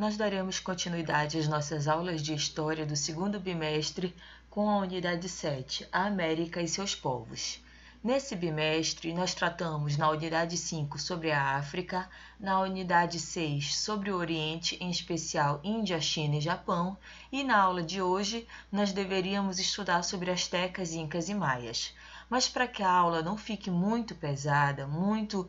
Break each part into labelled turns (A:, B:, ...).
A: nós daremos continuidade às nossas aulas de História do segundo bimestre com a unidade 7, a América e seus povos. Nesse bimestre, nós tratamos na unidade 5 sobre a África, na unidade 6 sobre o Oriente, em especial Índia, China e Japão, e na aula de hoje nós deveríamos estudar sobre astecas, incas e maias. Mas para que a aula não fique muito pesada, muito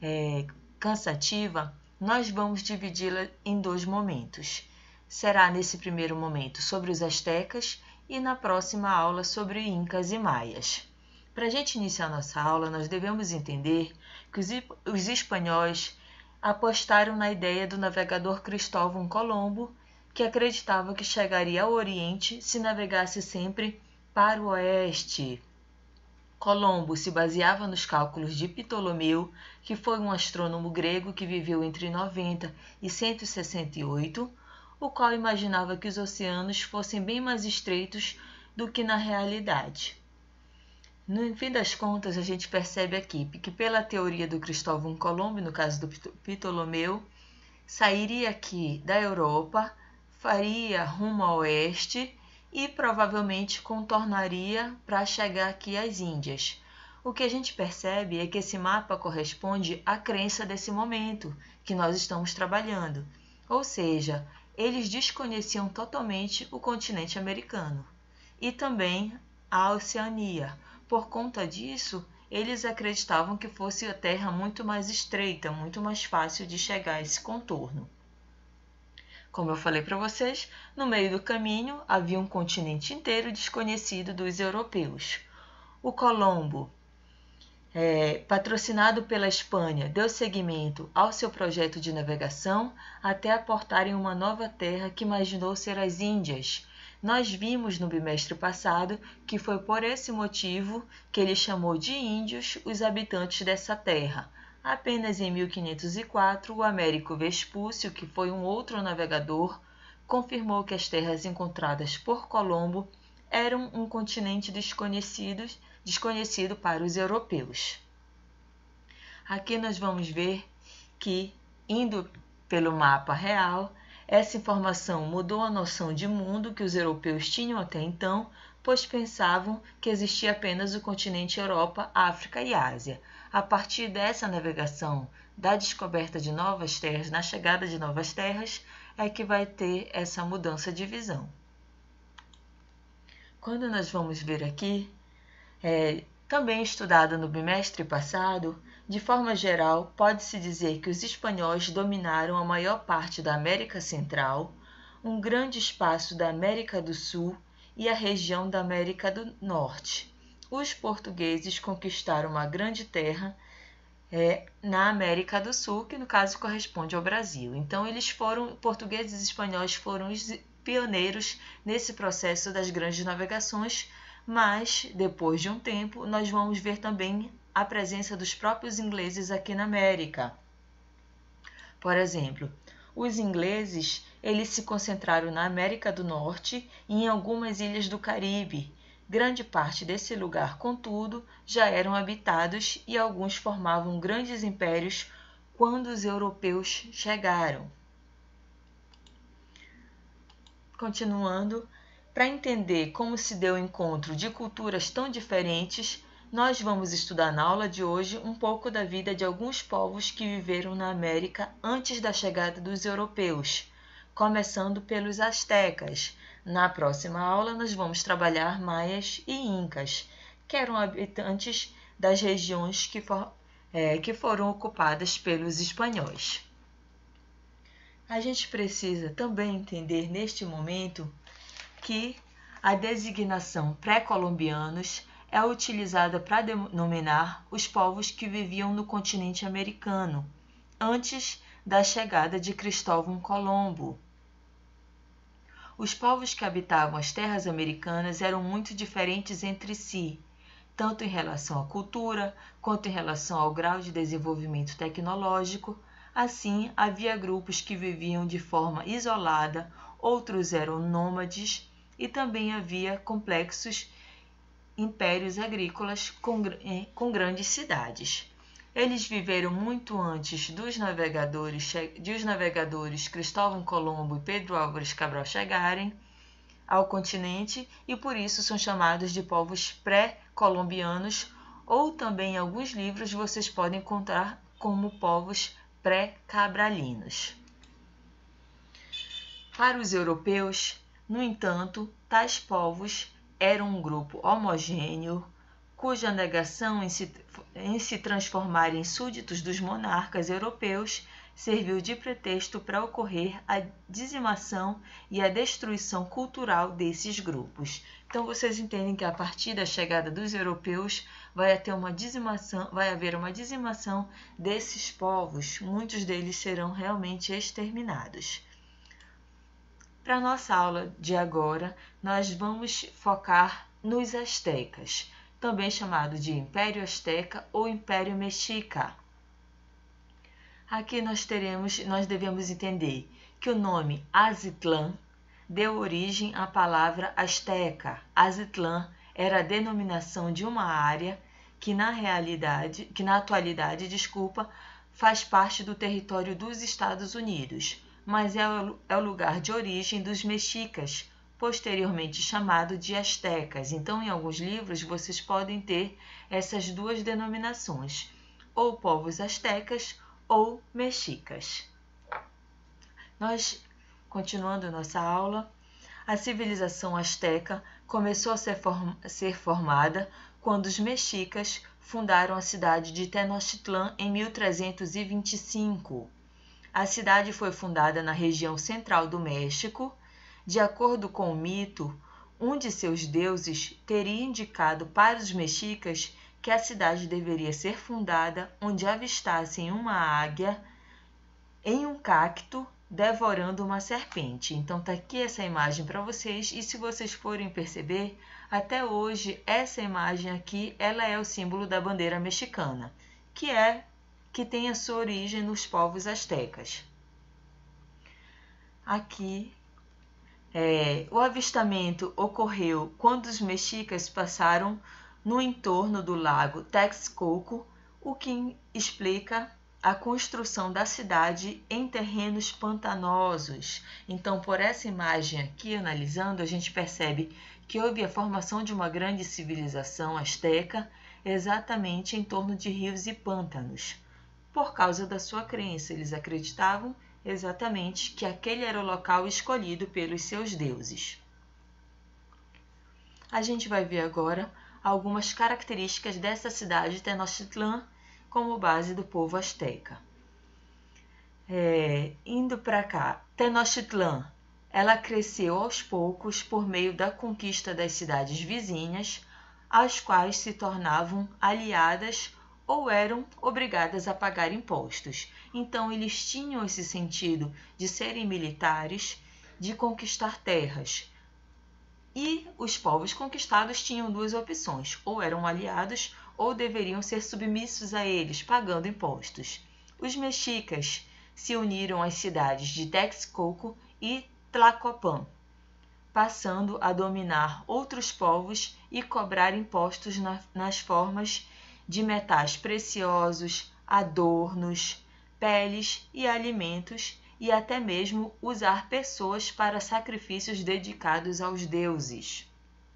A: cansativa, nós vamos dividi-la em dois momentos. Será nesse primeiro momento sobre os astecas e na próxima aula sobre incas e maias. Para a gente iniciar nossa aula, nós devemos entender que os espanhóis apostaram na ideia do navegador Cristóvão Colombo, que acreditava que chegaria ao Oriente se navegasse sempre para o oeste. Colombo se baseava nos cálculos de Ptolomeu, que foi um astrônomo grego que viveu entre 90 e 168, o qual imaginava que os oceanos fossem bem mais estreitos do que na realidade. No fim das contas, a gente percebe aqui que pela teoria do Cristóvão Colombo, no caso do Ptolomeu, sairia aqui da Europa, faria rumo ao oeste e provavelmente contornaria para chegar aqui às Índias. O que a gente percebe é que esse mapa corresponde à crença desse momento que nós estamos trabalhando, ou seja, eles desconheciam totalmente o continente americano e também a Oceania. Por conta disso, eles acreditavam que fosse a Terra muito mais estreita, muito mais fácil de chegar a esse contorno. Como eu falei para vocês, no meio do caminho havia um continente inteiro desconhecido dos europeus. O Colombo, patrocinado pela Espanha, deu seguimento ao seu projeto de navegação até aportarem uma nova terra que imaginou ser as Índias. Nós vimos no bimestre passado que foi por esse motivo que ele chamou de índios os habitantes dessa terra. Apenas em 1504, o Américo Vespúcio, que foi um outro navegador, confirmou que as terras encontradas por Colombo eram um continente desconhecido para os europeus. Aqui nós vamos ver que, indo pelo mapa real, essa informação mudou a noção de mundo que os europeus tinham até então, pois pensavam que existia apenas o continente Europa, África e Ásia. A partir dessa navegação, da descoberta de novas terras, na chegada de novas terras, é que vai ter essa mudança de visão. Quando nós vamos ver aqui, também estudado no bimestre passado, de forma geral, pode-se dizer que os espanhóis dominaram a maior parte da América Central, um grande espaço da América do Sul e a região da América do Norte. Os portugueses conquistaram uma grande terra na América do Sul, que no caso corresponde ao Brasil. Então, portugueses e espanhóis foram os pioneiros nesse processo das grandes navegações, mas depois de um tempo nós vamos ver também a presença dos próprios ingleses aqui na América. Por exemplo, os ingleses eles se concentraram na América do Norte e em algumas ilhas do Caribe. Grande parte desse lugar, contudo, já eram habitados e alguns formavam grandes impérios quando os europeus chegaram. Continuando, para entender como se deu o encontro de culturas tão diferentes, nós vamos estudar na aula de hoje um pouco da vida de alguns povos que viveram na América antes da chegada dos europeus, começando pelos astecas. Na próxima aula, nós vamos trabalhar maias e incas, que eram habitantes das regiões que foram ocupadas pelos espanhóis. A gente precisa também entender neste momento que a designação pré-colombianos é utilizada para denominar os povos que viviam no continente americano, antes da chegada de Cristóvão Colombo. Os povos que habitavam as terras americanas eram muito diferentes entre si, tanto em relação à cultura, quanto em relação ao grau de desenvolvimento tecnológico. Assim, havia grupos que viviam de forma isolada, outros eram nômades, e também havia complexos impérios agrícolas com grandes cidades. Eles viveram muito antes dos navegadores Cristóvão Colombo e Pedro Álvares Cabral chegarem ao continente e por isso são chamados de povos pré-colombianos, ou também em alguns livros vocês podem encontrar como povos pré-cabralinos. Para os europeus, no entanto, tais povos eram um grupo homogêneo, cuja negação em se transformar em súditos dos monarcas europeus serviu de pretexto para ocorrer a dizimação e a destruição cultural desses grupos. Então vocês entendem que a partir da chegada dos europeus vai haver uma dizimação desses povos, muitos deles serão realmente exterminados. Para a nossa aula de agora, nós vamos focar nos astecas, também chamado de Império Azteca ou Império Mexica. Aqui nós devemos entender que o nome Azitlán deu origem à palavra asteca. Azitlán era a denominação de uma área que na atualidade, faz parte do território dos Estados Unidos, mas é o lugar de origem dos mexicas, posteriormente chamado de astecas. Então, em alguns livros, vocês podem ter essas duas denominações, ou povos astecas ou mexicas. Continuando nossa aula, a civilização asteca começou a ser formada quando os mexicas fundaram a cidade de Tenochtitlán em 1325. A cidade foi fundada na região central do México. De acordo com o mito, um de seus deuses teria indicado para os mexicas que a cidade deveria ser fundada onde avistassem uma águia em um cacto devorando uma serpente. Então tá aqui essa imagem para vocês, e se vocês forem perceber, até hoje essa imagem aqui, ela é o símbolo da bandeira mexicana, que tem a sua origem nos povos astecas. Aqui o avistamento ocorreu quando os mexicas passaram no entorno do lago Texcoco, o que explica a construção da cidade em terrenos pantanosos. Então, por essa imagem aqui, analisando, a gente percebe que houve a formação de uma grande civilização asteca exatamente em torno de rios e pântanos. Por causa da sua crença, eles acreditavam exatamente que aquele era o local escolhido pelos seus deuses. A gente vai ver agora algumas características dessa cidade de Tenochtitlán como base do povo asteca. Indo para cá, Tenochtitlán, ela cresceu aos poucos por meio da conquista das cidades vizinhas, as quais se tornavam aliadas ou eram obrigadas a pagar impostos. Então, eles tinham esse sentido de serem militares, de conquistar terras. E os povos conquistados tinham duas opções: ou eram aliados ou deveriam ser submissos a eles, pagando impostos. Os mexicas se uniram às cidades de Texcoco e Tlacopan, passando a dominar outros povos e cobrar impostos nas formas de metais preciosos, adornos, peles e alimentos, e até mesmo usar pessoas para sacrifícios dedicados aos deuses.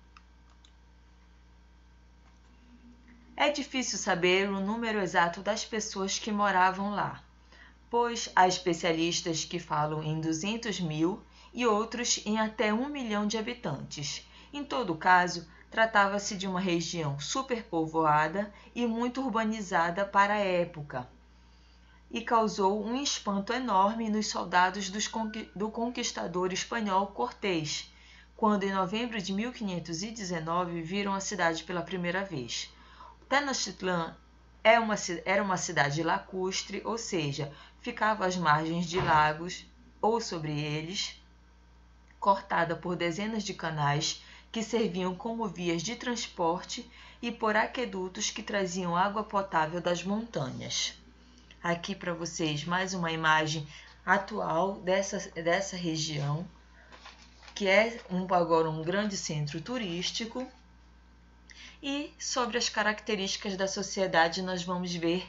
A: É difícil saber o número exato das pessoas que moravam lá, pois há especialistas que falam em 200 mil e outros em até 1 milhão de habitantes. Em todo caso, tratava-se de uma região superpovoada e muito urbanizada para a época, e causou um espanto enorme nos soldados do conquistador espanhol Cortés, quando em novembro de 1519 viram a cidade pela primeira vez. Tenochtitlán era uma cidade lacustre, ou seja, ficava às margens de lagos ou sobre eles, cortada por dezenas de canais que serviam como vias de transporte e por aquedutos que traziam água potável das montanhas. Aqui para vocês mais uma imagem atual dessa região, que é agora um grande centro turístico. E sobre as características da sociedade, nós vamos ver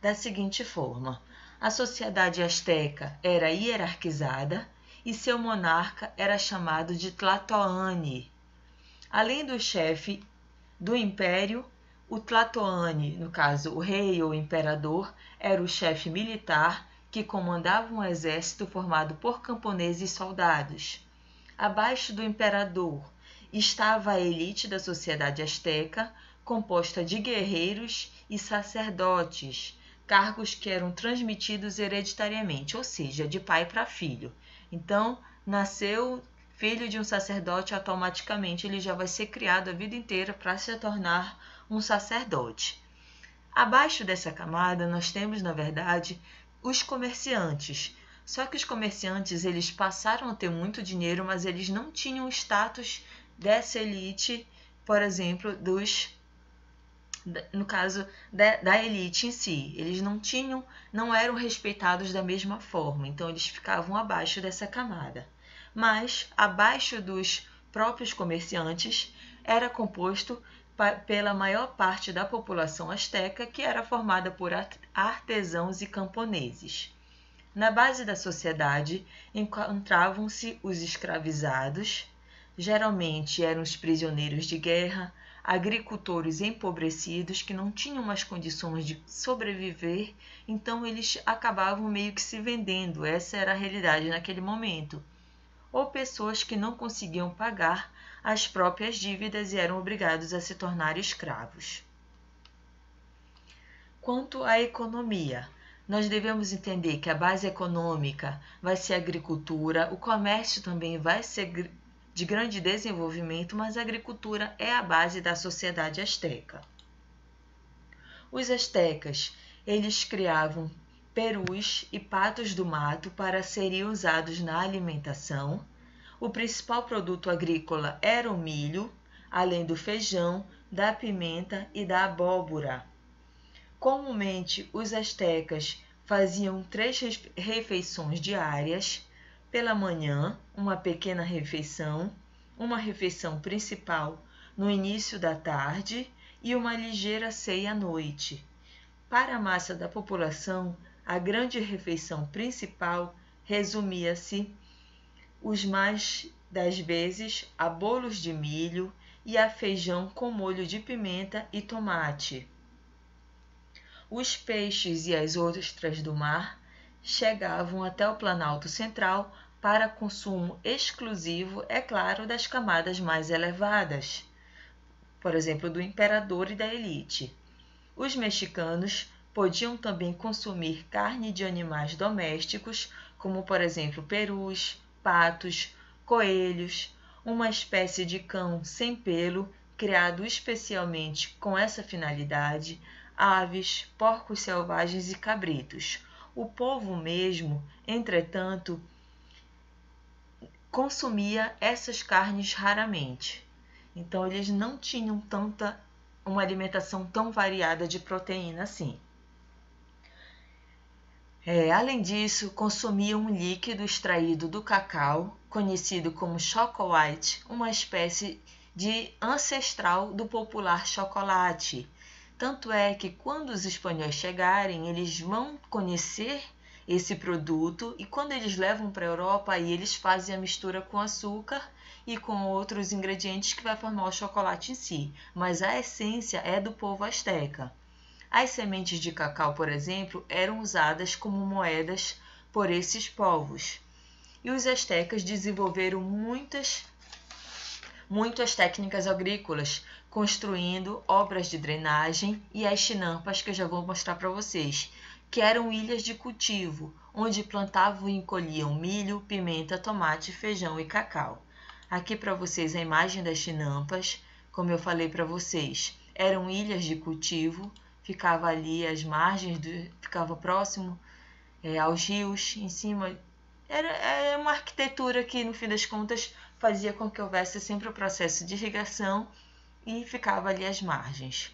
A: da seguinte forma: a sociedade asteca era hierarquizada e seu monarca era chamado de Tlatoani. Além do chefe do império, o Tlatoani, no caso o rei ou imperador, era o chefe militar que comandava um exército formado por camponeses e soldados. Abaixo do imperador estava a elite da sociedade asteca, composta de guerreiros e sacerdotes, cargos que eram transmitidos hereditariamente, ou seja, de pai para filho. Então, nasceu filho de um sacerdote, automaticamente ele já vai ser criado a vida inteira para se tornar um sacerdote. Abaixo dessa camada, nós temos, na verdade, os comerciantes. Só que os comerciantes, eles passaram a ter muito dinheiro, mas eles não tinham o status dessa elite, por exemplo, no caso da elite em si. Eles não eram respeitados da mesma forma, então eles ficavam abaixo dessa camada. Mas, abaixo dos próprios comerciantes, era composto pela maior parte da população asteca, que era formada por artesãos e camponeses. Na base da sociedade encontravam-se os escravizados, geralmente eram os prisioneiros de guerra, agricultores empobrecidos que não tinham mais condições de sobreviver, então eles acabavam meio que se vendendo, essa era a realidade naquele momento. Ou pessoas que não conseguiam pagar as próprias dívidas e eram obrigados a se tornar escravos. Quanto à economia, nós devemos entender que a base econômica vai ser a agricultura, o comércio também vai ser de grande desenvolvimento, mas a agricultura é a base da sociedade asteca. Os astecas, eles criavam perus e patos do mato para serem usados na alimentação. O principal produto agrícola era o milho, além do feijão, da pimenta e da abóbora. Comumente, os astecas faziam 3 refeições diárias. Pela manhã, uma pequena refeição, uma refeição principal no início da tarde e uma ligeira ceia à noite. Para a massa da população, a grande refeição principal resumia-se, os mais das vezes, a bolos de milho e a feijão com molho de pimenta e tomate. Os peixes e as ostras do mar chegavam até o Planalto Central para consumo exclusivo, é claro, das camadas mais elevadas, por exemplo, do imperador e da elite. Os mexicanos podiam também consumir carne de animais domésticos, como, por exemplo, perus, patos, coelhos, uma espécie de cão sem pelo, criado especialmente com essa finalidade, aves, porcos selvagens e cabritos. O povo mesmo, entretanto, consumia essas carnes raramente. Então, eles não tinham uma alimentação tão variada de proteína assim. Além disso, consumiam um líquido extraído do cacau, conhecido como chocolate, uma espécie de ancestral do popular chocolate. Tanto é que quando os espanhóis chegarem, eles vão conhecer esse produto e quando eles levam para a Europa, aí eles fazem a mistura com açúcar e com outros ingredientes que vai formar o chocolate em si. Mas a essência é do povo asteca. As sementes de cacau, por exemplo, eram usadas como moedas por esses povos. E os astecas desenvolveram muitas técnicas agrícolas, construindo obras de drenagem e as chinampas, que eu já vou mostrar para vocês, que eram ilhas de cultivo, onde plantavam e colhiam milho, pimenta, tomate, feijão e cacau. Aqui para vocês a imagem das chinampas, como eu falei para vocês, eram ilhas de cultivo, ficava ali às margens, ficava próximo aos rios, em cima. Era uma arquitetura que, no fim das contas, fazia com que houvesse sempre o processo de irrigação e ficava ali às margens.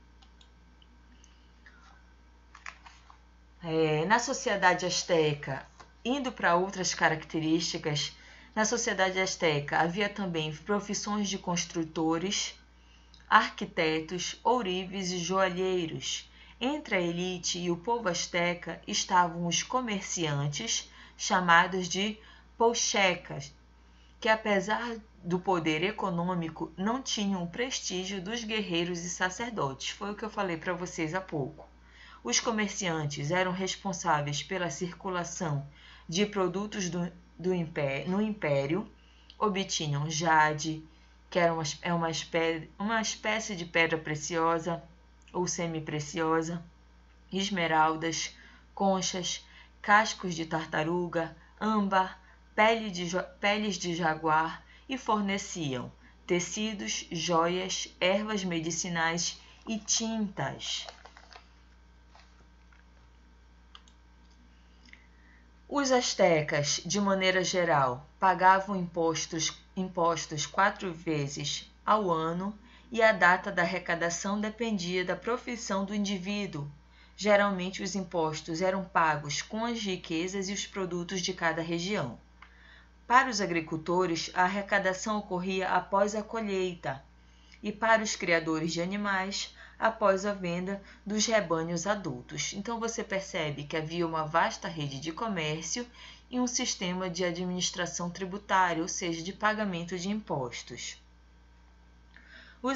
A: Na sociedade asteca, indo para outras características, na sociedade asteca havia também profissões de construtores, arquitetos, ourives e joalheiros. Entre a elite e o povo asteca estavam os comerciantes, chamados de polchecas, que apesar do poder econômico não tinham o prestígio dos guerreiros e sacerdotes. Foi o que eu falei para vocês há pouco. Os comerciantes eram responsáveis pela circulação de produtos no império, obtinham jade, que era uma espécie de pedra preciosa ou semi-preciosa, esmeraldas, conchas, cascos de tartaruga, âmbar, peles de jaguar e forneciam tecidos, joias, ervas medicinais e tintas. Os astecas, de maneira geral, pagavam impostos 4 vezes ao ano e a data da arrecadação dependia da profissão do indivíduo. Geralmente, os impostos eram pagos com as riquezas e os produtos de cada região. Para os agricultores, a arrecadação ocorria após a colheita, e para os criadores de animais, após a venda dos rebanhos adultos. Então você percebe que havia uma vasta rede de comércio e um sistema de administração tributária, ou seja, de pagamento de impostos. Os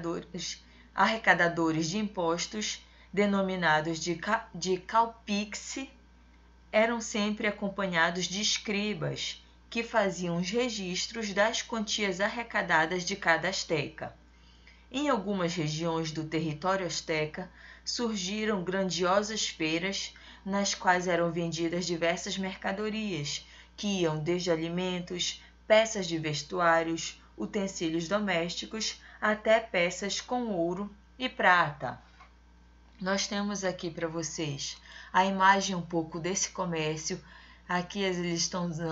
A: arrecadadores de impostos, denominados de caupixi, eram sempre acompanhados de escribas, que faziam os registros das quantias arrecadadas de cada asteca. Em algumas regiões do território asteca, surgiram grandiosas feiras nas quais eram vendidas diversas mercadorias, que iam desde alimentos, peças de vestuários, utensílios domésticos, até peças com ouro e prata. Nós temos aqui para vocês a imagem um pouco desse comércio. Aqui eles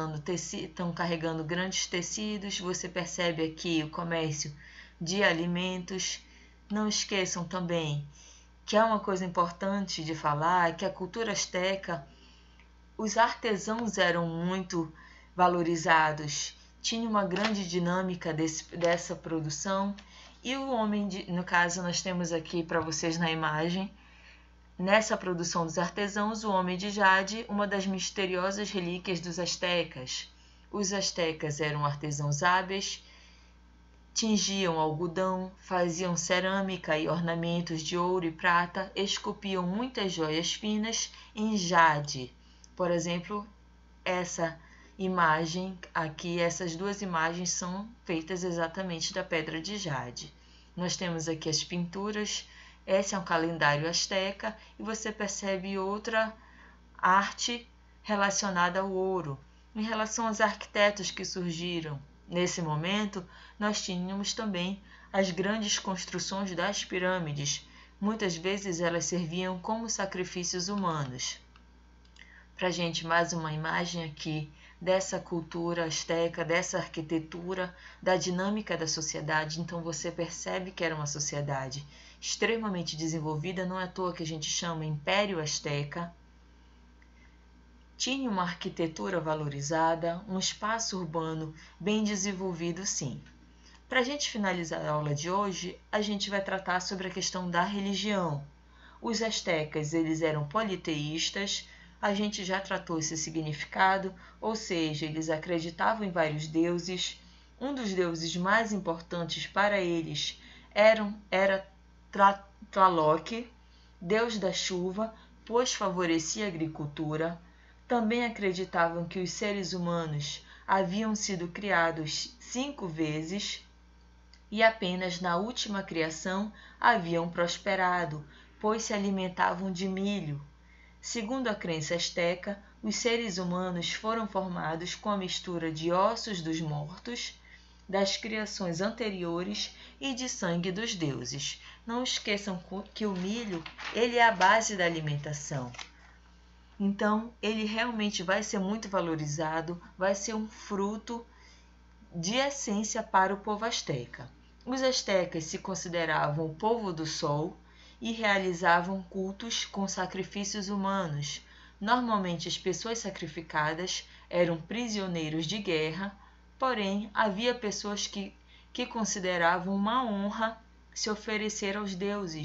A: estão carregando grandes tecidos. Você percebe aqui o comércio de alimentos. Não esqueçam também que é uma coisa importante de falar, que a cultura asteca, os artesãos eram muito valorizados, tinha uma grande dinâmica dessa produção, e o homem, no caso nós temos aqui para vocês na imagem, nessa produção dos artesãos, o homem de jade, uma das misteriosas relíquias dos astecas. Os astecas eram artesãos hábeis, tingiam algodão, faziam cerâmica e ornamentos de ouro e prata, esculpiam muitas joias finas em jade. Por exemplo, essa imagem aqui, essas duas imagens são feitas exatamente da pedra de jade. Nós temos aqui as pinturas, esse é um calendário asteca e você percebe outra arte relacionada ao ouro. Em relação aos arquitetos que surgiram nesse momento, nós tínhamos também as grandes construções das pirâmides. Muitas vezes elas serviam como sacrifícios humanos. Para a gente, mais uma imagem aqui dessa cultura asteca, dessa arquitetura, da dinâmica da sociedade. Então você percebe que era uma sociedade extremamente desenvolvida, não é à toa que a gente chama Império Asteca. Tinha uma arquitetura valorizada, um espaço urbano bem desenvolvido, sim. Para a gente finalizar a aula de hoje, a gente vai tratar sobre a questão da religião. Os astecas, eles eram politeístas, a gente já tratou esse significado, ou seja, eles acreditavam em vários deuses. Um dos deuses mais importantes para eles era Tlaloc, deus da chuva, pois favorecia a agricultura. Também acreditavam que os seres humanos haviam sido criados 5 vezes e apenas na última criação haviam prosperado, pois se alimentavam de milho. Segundo a crença asteca, os seres humanos foram formados com a mistura de ossos dos mortos, das criações anteriores e de sangue dos deuses. Não esqueçam que o milho ele é a base da alimentação. Então, ele realmente vai ser muito valorizado, vai ser um fruto de essência para o povo asteca. Os astecas se consideravam o povo do sol e realizavam cultos com sacrifícios humanos. Normalmente, as pessoas sacrificadas eram prisioneiros de guerra, porém, havia pessoas que consideravam uma honra se oferecer aos deuses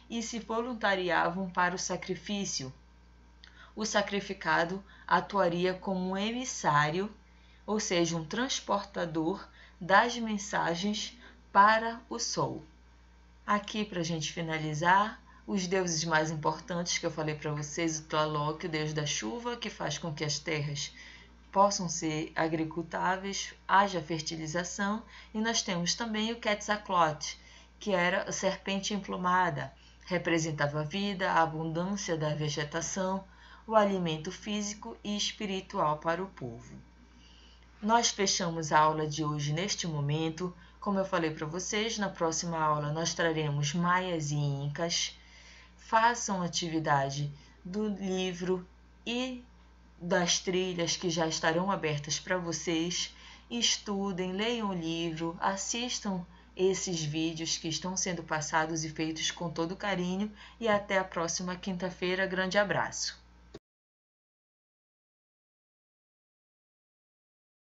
A: e se voluntariavam para o sacrifício. O sacrificado atuaria como um emissário, ou seja, um transportador das mensagens para o Sol. Aqui, para a gente finalizar, os deuses mais importantes que eu falei para vocês, o Tlaloc, o deus da chuva, que faz com que as terras possam ser agricultáveis, haja fertilização, e nós temos também o Quetzalcoatl, que era a serpente emplumada, representava a vida, a abundância da vegetação, o alimento físico e espiritual para o povo. Nós fechamos a aula de hoje neste momento. Como eu falei para vocês, na próxima aula nós traremos maias e incas. Façam atividade do livro e das trilhas que já estarão abertas para vocês. Estudem, leiam o livro, assistam esses vídeos que estão sendo passados e feitos com todo carinho. E até a próxima quinta-feira. Grande abraço!